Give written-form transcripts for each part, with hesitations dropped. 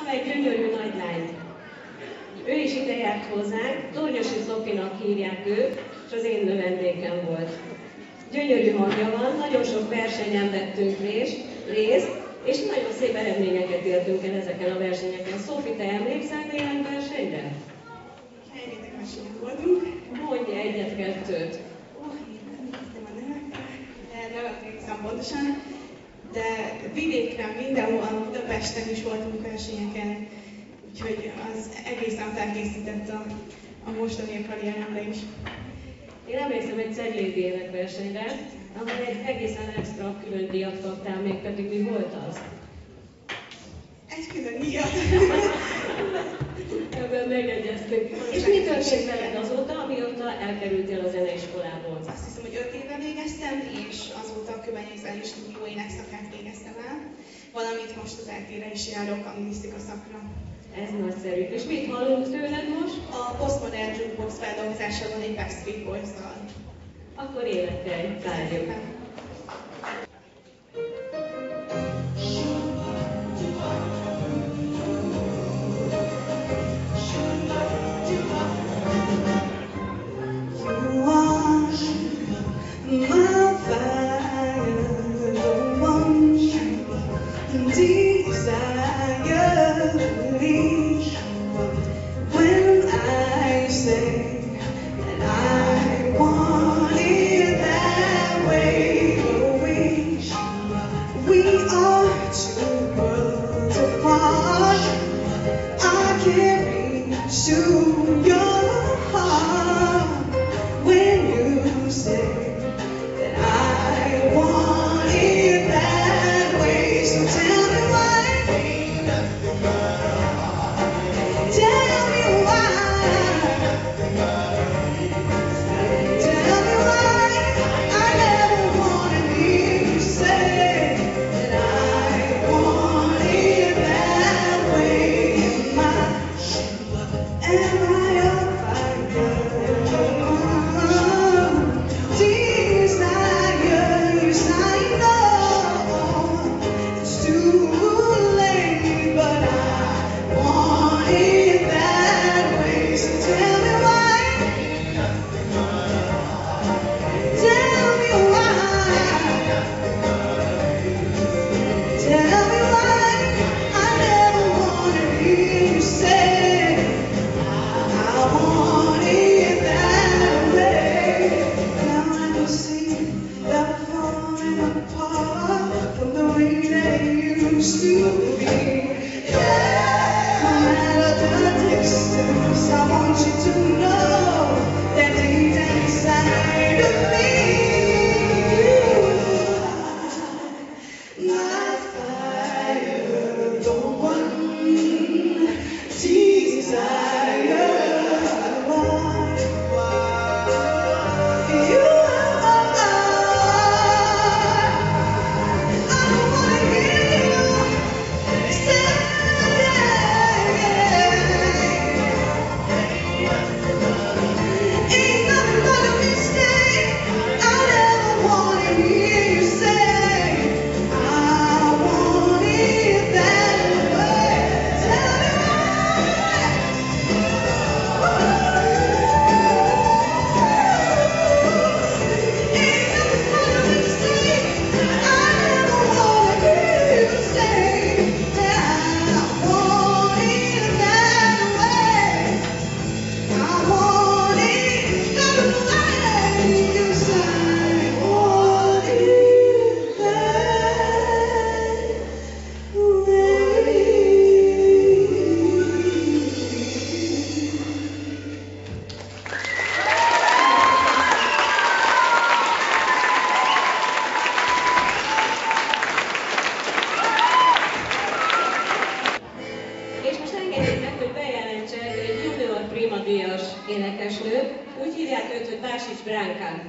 egy gyönyörű nagylányt. Ő is ide járt hozzánk, Tornyosi Zofinak hívják őt, és az én növendékem volt. Gyönyörű hangja van, nagyon sok versenyen vettünk részt, és nagyon szép eredményeket értünk el ezeken a versenyeken. Szófi, te emlékszel néhány versenyre? Rengeteg versenyen voltunk. Mondj egyet-kettőt. Néztem a nevekkel, de nem emlékszem pontosan. De vidéken, mindenhol, Budapesten is voltunk versenyeken, úgyhogy az egészen felkészített a mostani karrieremre is. Én emlékszem egy Ceglédi évek versenyre, ahol egy egészen extra külön díjat kaptál, még pedig mi volt az? Egy külön díjat. Ebben megegyeztünk. És mi történt veled azóta, amióta elkerültél a zeneiskolából? Azt hiszem, hogy 5 éve végeztem, és azóta a Kőbányai Stúdió énekszakát végeztem el, valamint most az eltére is járok a minisztika szakra. Ez nagyszerű. És mit hallunk tőled most? A Postmodern Jukebox feldolgozása van egy Backstreet Boys-dal. Akkor énekelj, várjuk. énekesnő, úgy hívják őt, hogy Básics Bránkán.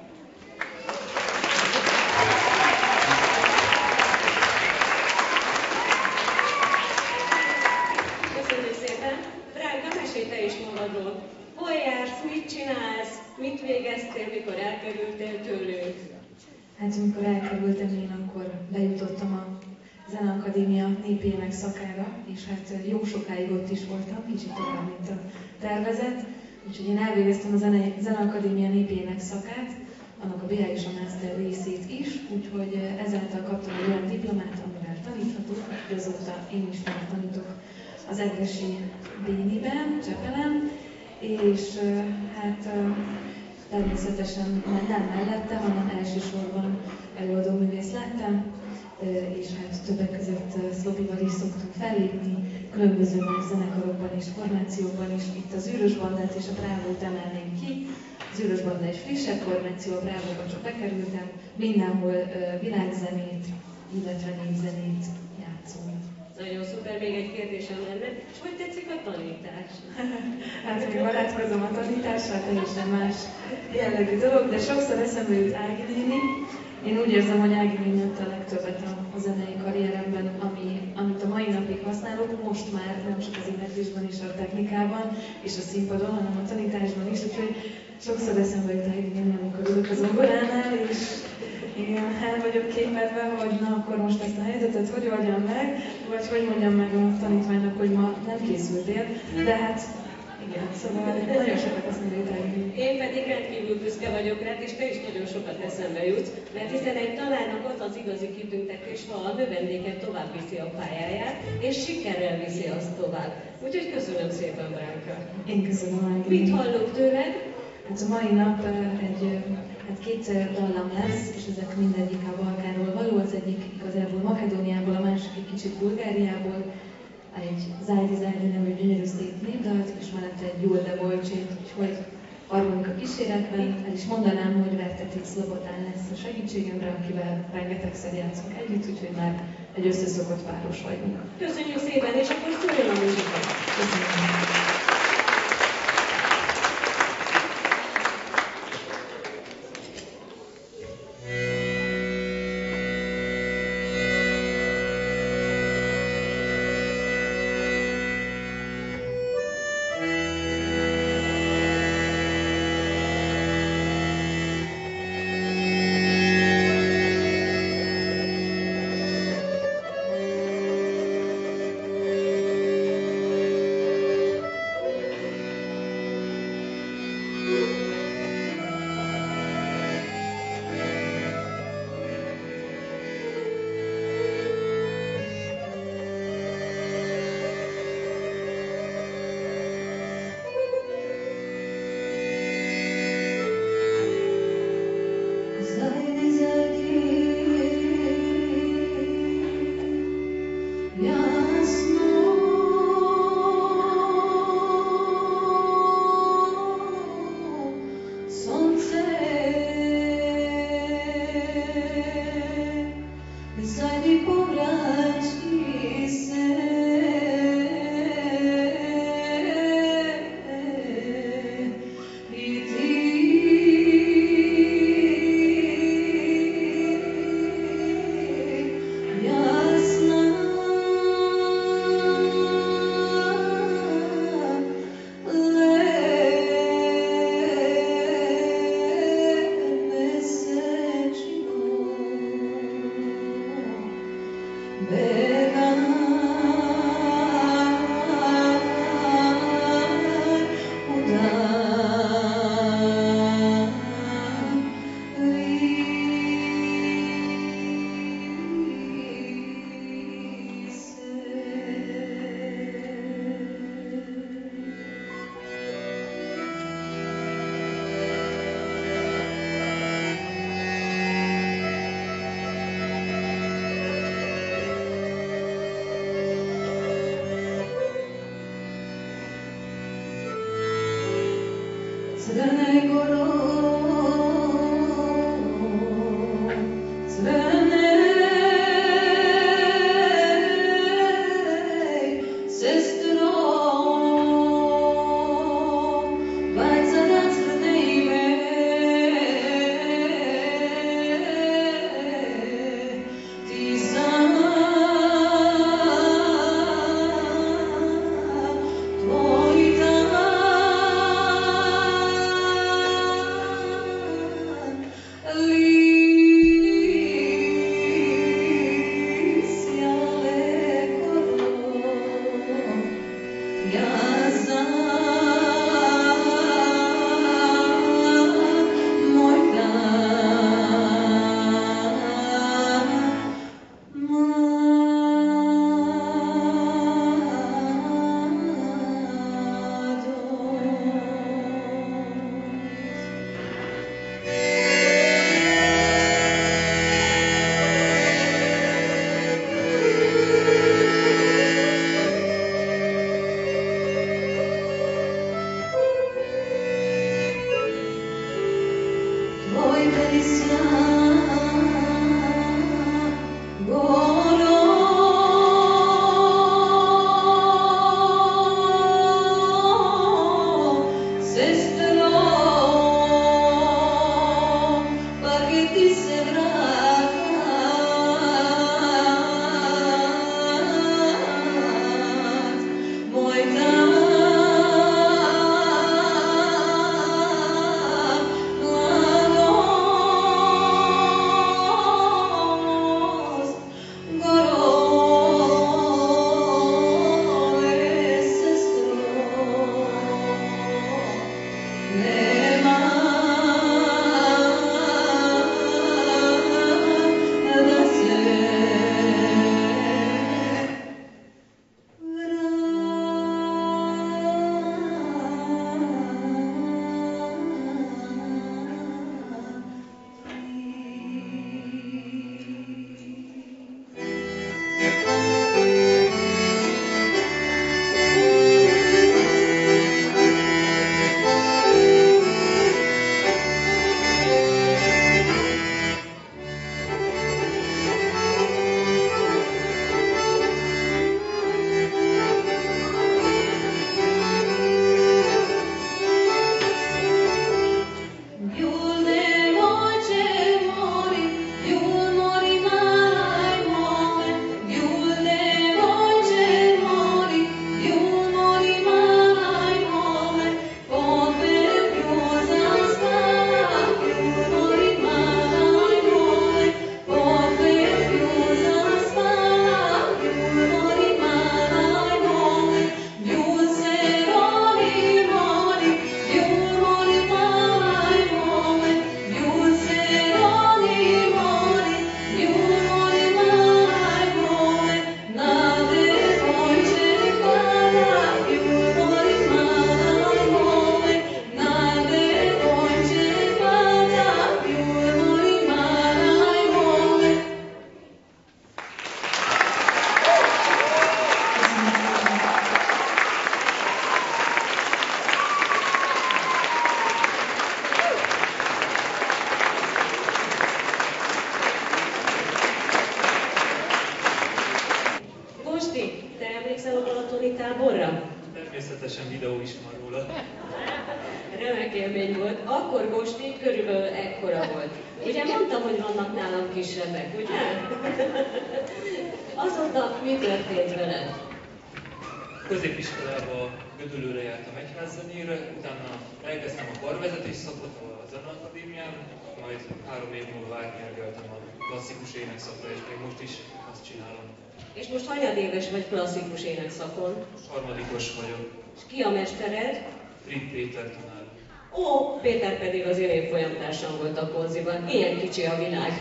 Köszönjük szépen! Bránka, mesélj te is magadról. Hol jársz, mit csinálsz, mit végeztél, mikor elkerültél tőlünk? Hát amikor elkerültem én, akkor bejutottam a Zeneakadémia népének szakára, és hát jó sokáig ott is voltam, kicsit tovább, mint a tervezet. Úgyhogy én elvégeztem a Zeneakadémia népének szakát, annak a BA és a Master részét is, úgyhogy ezáltal kaptam egy olyan diplomát, amivel taníthatok, hogy azóta én is már tanítok az Egressy Béniben, Csepelen, és hát természetesen nem mellette, hanem elsősorban előadóművész lettem, és hát többek között Szlopival is szoktunk fellépni, különböző más zenekarokban és formációkban is. Itt az Űrös Bandát és a Brávót emelném ki. Az Űrös Banda egy frissebb formáció, a Brávóba csak bekerültem. Mindenhol világzenét, illetve népzenét játszunk. Nagyon szuper, még egy kérdésem lenne. És hogy tetszik a tanítás? Hát még barátkozom a tanítással, teljesen más jellegű dolog, de sokszor eszembe jut Ági néni. Én úgy érzem, hogy Ági néni adta a legtöbbet a zenei karrieremben, amit a mai napig használok, most már nem csak az éneklésben és a technikában és a színpadon, hanem a tanításban is, úgyhogy sokszor eszembe jut Ági néni, amikor ülök az zongoránál, és én el vagyok képedve, hogy na akkor most ezt a helyzetet hogy oldjam meg, vagy hogy mondjam meg a tanítványnak, hogy ma nem készültél, de hát igen, szóval nagyon sokat eszembe jut Ági. Én pedig rendkívül büszke vagyok rád, és te is nagyon sokat eszembe jutsz, mert hiszen egy tanárnak az az igazi kitüntetés, ha a növendéket tovább viszi a pályáját, és sikerrel viszi azt tovább. Úgyhogy köszönöm szépen, Bránka. Én köszönöm, Ági. Mit hallok tőled? Hát a mai nap két dallam lesz, és ezek mindegyik a Balkánról való, az egyik igazából Makedóniából, a másik egy kicsit Bulgáriából, egy Zájdi nevű gyönyörű szép népdalt, és mellette egy Jól de Bolcsét, úgyhogy harmonika kíséretben el is mondanám, hogy Vertetic Szlobotán lesz a segítségemre, akivel rengetegszer játszunk együtt, úgyhogy már egy összeszokott páros vagyunk. Köszönjük szépen, és akkor szóljon a muzsika! Köszönöm. Természetesen videó is van róla. Remek élmény volt. Akkor Gosti körülbelül ekkora volt. Ugye mondtam, hogy vannak nálam kisebbek, ugye? Azóta mi történt veled? Középiskolába Gödöllőre jártam egyházzenére, utána elkezdtem a karvezetés szakot a Zeneakadémián, majd 3 év múlva átnyergeltem a klasszikus énekszakra, és még most is azt csinálom. És most hanyadéves vagy klasszikus énekszakon? Harmadikos vagyok. És ki a mestered? Fried Péter tanár. Ó, Péter pedig az én évfolyamtársam volt a konziban. Ilyen kicsi a világ.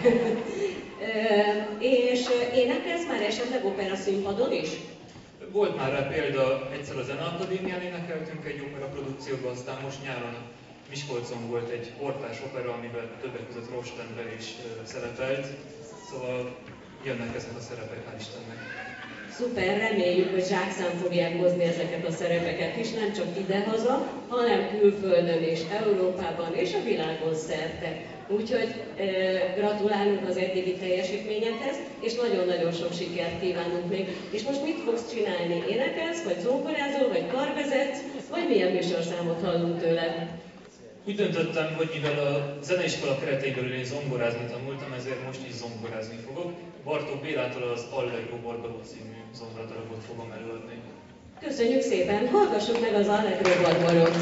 És énekelsz már esetleg opera színpadon is? Volt már rá példa, egyszer a Zeneakadémián énekeltünk egy opera produkcióba, aztán most nyáron Miskolcon volt egy portás opera, amiben többek között Rostenberg is szerepelt. Szóval jönnek ezek a szerepek, hál' Istennek. Szuper, reméljük, hogy zsákszám fogják hozni ezeket a szerepeket is, nem csak idehaza, hanem külföldön és Európában és a világon szerte. Úgyhogy gratulálunk az eddigi teljesítményedhez, és nagyon-nagyon sok sikert kívánunk még. És most mit fogsz csinálni? Énekelsz, vagy zongorázol, vagy karvezetsz, vagy milyen műsorszámot hallunk tőled? Úgy döntöttem, hogy mivel a zeneiskola keretein belül én zongorázni tanultam, ezért most is zongorázni fogok. Bartók Bélától az Allegro Barbaró című zongoradarabot fogom előadni. Köszönjük szépen! Hallgassuk meg az Allegro Barbarót!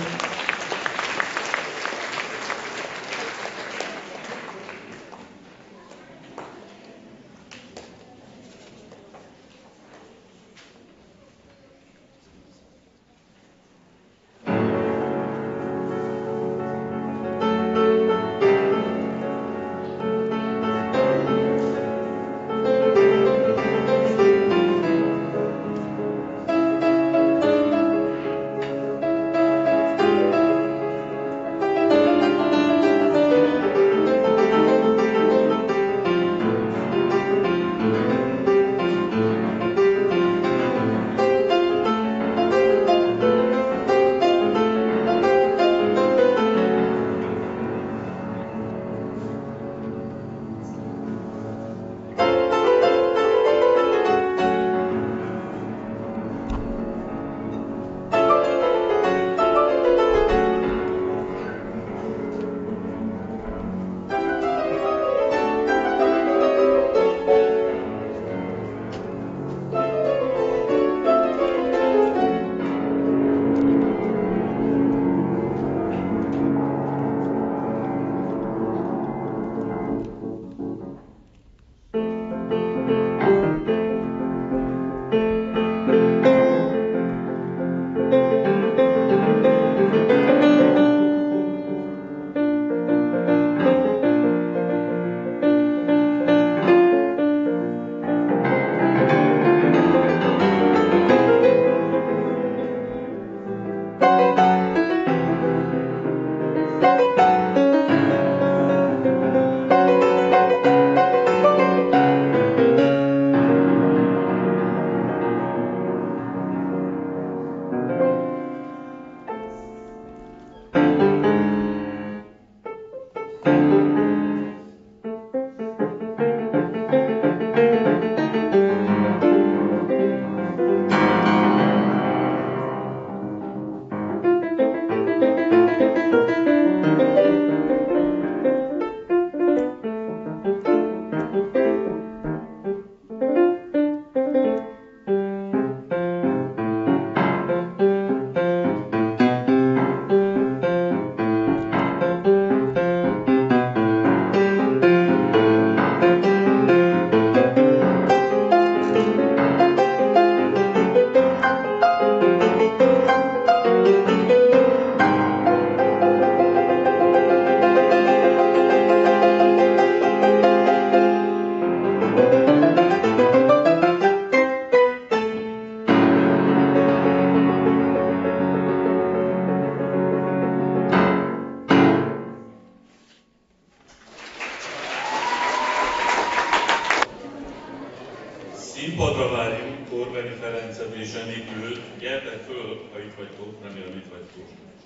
gyertek föl, ha itt vagytok, remélem itt vagytok.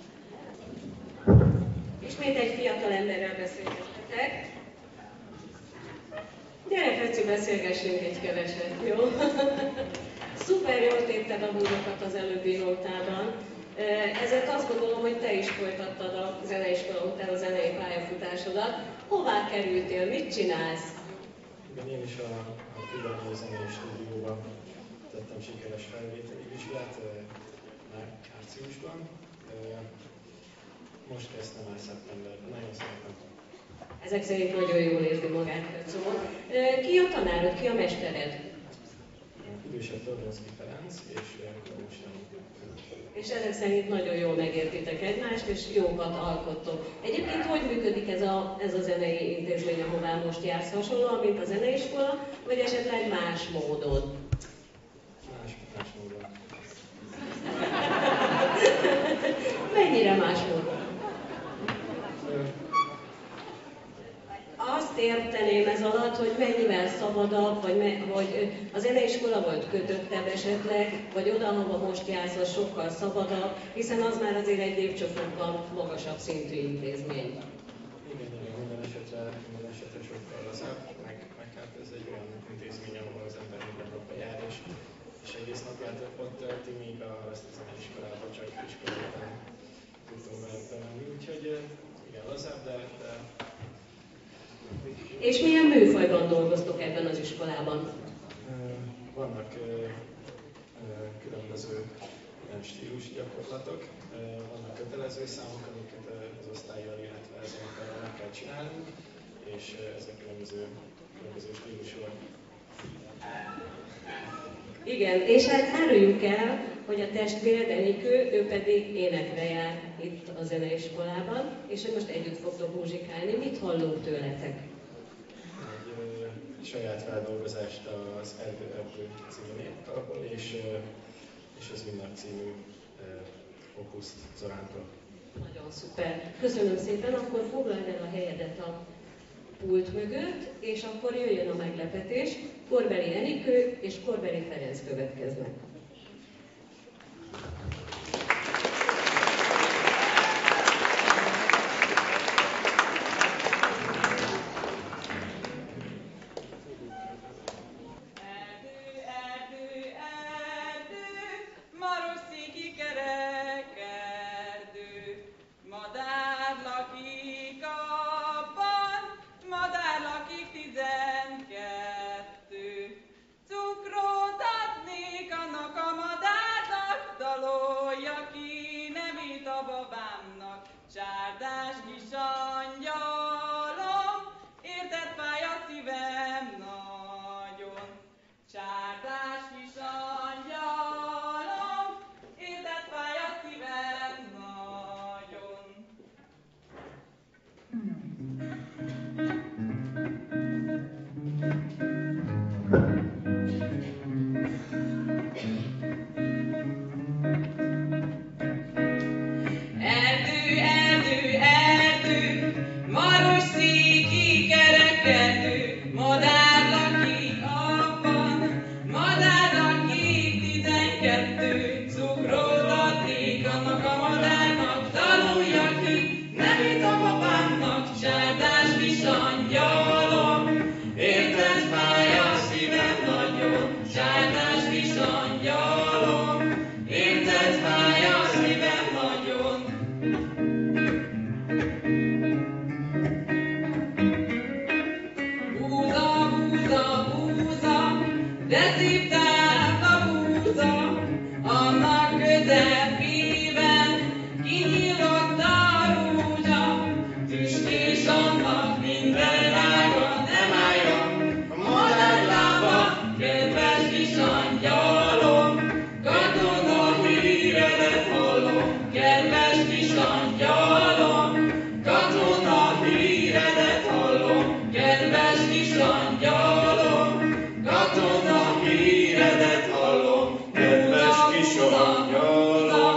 Ismét egy fiatal emberrel beszélgettetek. Gyere, Feci, beszélgessünk egy keveset, jó? Szuper jól tépted a búrokat az előbbi nótában. Ezért azt gondolom, hogy te is folytattad a zeneiskola után a zenei pályafutásodat. Hová kerültél? Mit csinálsz? Igen, én is a Pillanó Zenei Stúdióban tettem sikeres felvételi vizsgát márciusban. Most kezdtem el szeptemberben, nagyon szeretem. Ezek szerint nagyon jól érzi magát, Fecó. Ki a tanárod, ki a mestered? Idősebb Tordonszky Ferenc és Kormos Jani. És ezek szerint nagyon jól megértitek egymást, és jókat alkottok. Egyébként hogy működik ez a zenei intézmény, ahová most jársz? Hasonlóan, mint a zeneiskola, vagy esetleg más módon? Más módon. Mennyire más módon? Azt érteném ez alatt, hogy mennyivel szabadabb, vagy a zeneiskola volt kötöttebb esetleg, vagy oda, ahova most jársz, az sokkal szabadabb, hiszen az már azért egy lépcsőfokkal magasabb szintű intézmény. Igen, minden esetre sokkal lazább, meg hát ez egy olyan intézmény, ahol az ember minden napra jár, és egész napját ott tölti, míg azt a zeneiskolába csak iskola után tudtunk bemenni, úgyhogy igen, lazább, de... És milyen műfajban dolgoztok ebben az iskolában? Vannak különböző stílusgyakorlatok, vannak kötelező számok, amiket az osztállyal, illetve az énekelővel meg kell csinálnunk, és ezek különböző stílusok. Igen, és hát áruljunk el, hogy a testvéred Enikő, ő pedig énekre jár itt a zeneiskolában, és hogy most együtt fogtok muzsikálni. Mit hallunk tőletek? Egy saját feldolgozást az Erdő című népdalból, és az Ünnep című opuszt Zorántól. Nagyon szuper. Köszönöm szépen, akkor foglald el a helyedet a pult mögött, és akkor jöjjön a meglepetés. Korbeli Enikő és Korbeli Ferenc következnek. Csárdás kis angyalom, érted fáj a szívem nagyon. Csárdás kis angyalom, érted fáj a szívem nagyon. Katona híredet hallom, kedves kis angyalom.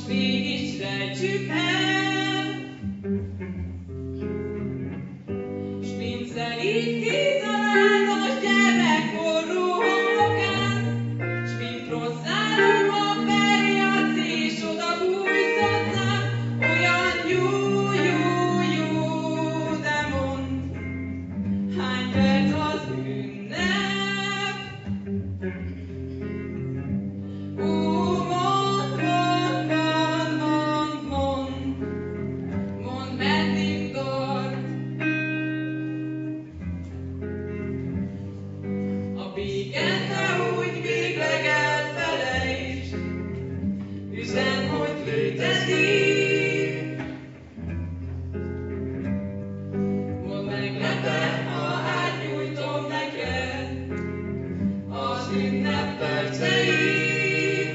mégis rejtsük el, s mint szelíd víz a lázas gyermek forró homlokán, s mint rossz álom a feljac és oda bújszott rám, olyan jó, jó, jó, de mondd, hány perc az ünnep? Mondd, meddig tart. A béket nehogy végleg elfelejtsd, üzen, hogy létezik. Mondd meglepett, ha átnyújtom neked az ünnep perceit.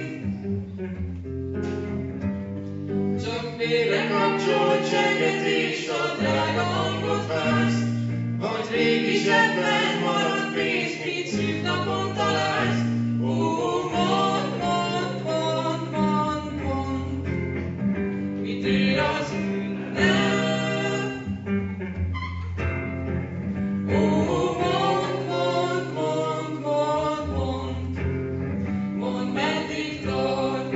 Csak félre kapcsolt csengetést, a drága hangot vársz, vagy régi zsebben maradt pénz, mit szűk napon találsz. Ó, mondd, mondd, mondd, mondd, mondd, mit ér az ünnep? Ó, mondd, mondd, mondd, mondd, mondd, mondd, meddig tart.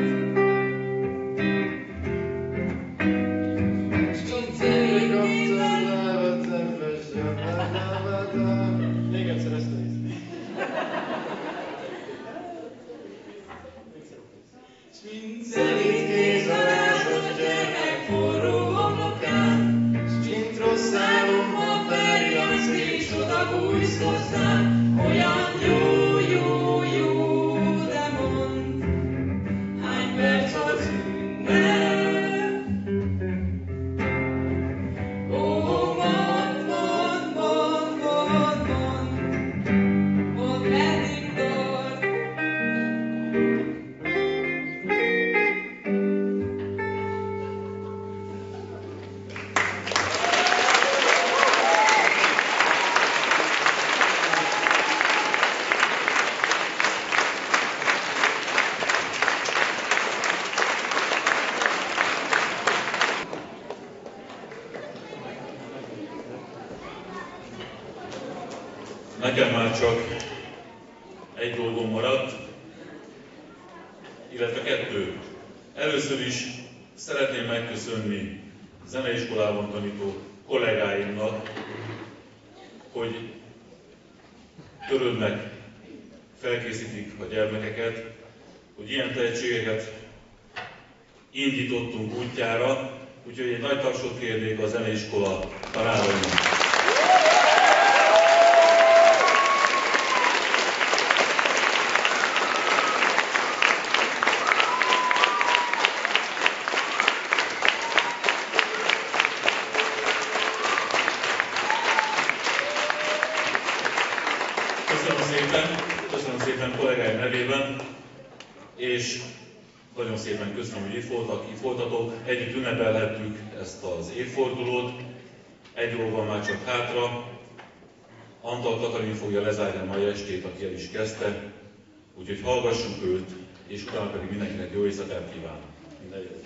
Még egyszer ezt nézd. S mint szelíd kéz a lázas gyermek forró homlokán, s mint rossz álomba felriadsz és oda bújsz hozzám, olyan jó, jó, jó, de mondd, hány perc az ünnep? Ó, mondd, mondd, mondd, mondd, mondd, mondd, meddig tart. Nekem már csak egy dolgom maradt, illetve kettő. Először is szeretném megköszönni zeneiskolában tanító kollégáimnak, hogy törődnek, felkészítik a gyermekeket, hogy ilyen tehetségeket indítottunk útjára, úgyhogy egy nagy tapsot kérnék a zeneiskola tanárainak. Köszönöm szépen kollégáim nevében, és nagyon szépen köszönöm, hogy itt voltatok, együtt ünnepelhettük ezt az évfordulót, egy dolog van már csak hátra, Antal Katalin fogja lezárni a mai estét, aki el is kezdte, úgyhogy hallgassuk őt, és utána pedig mindenkinek jó éjszakát kívánok. Minden jót!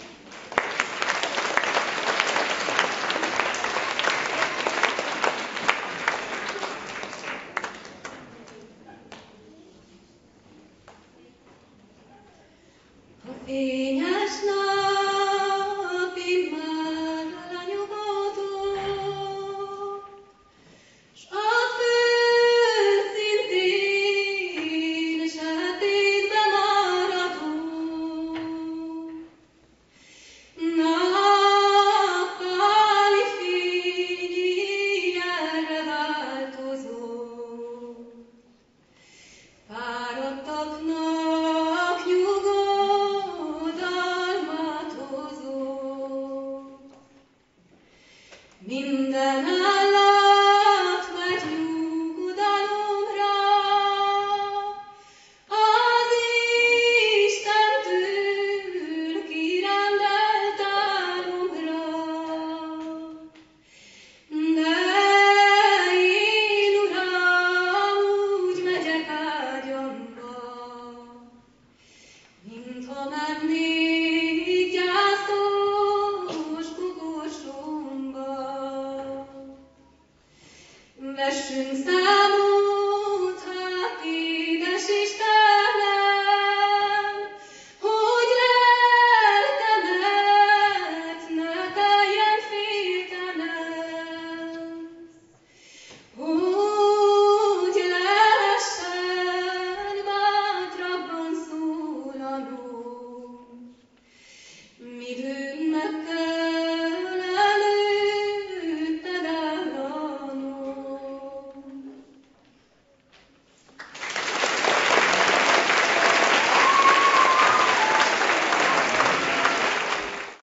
Fényes napi már lenyugodó, s a földszintén sötétbe maradó, nappali fény erre változó, fáradtaknak nyugodt Vessünk számon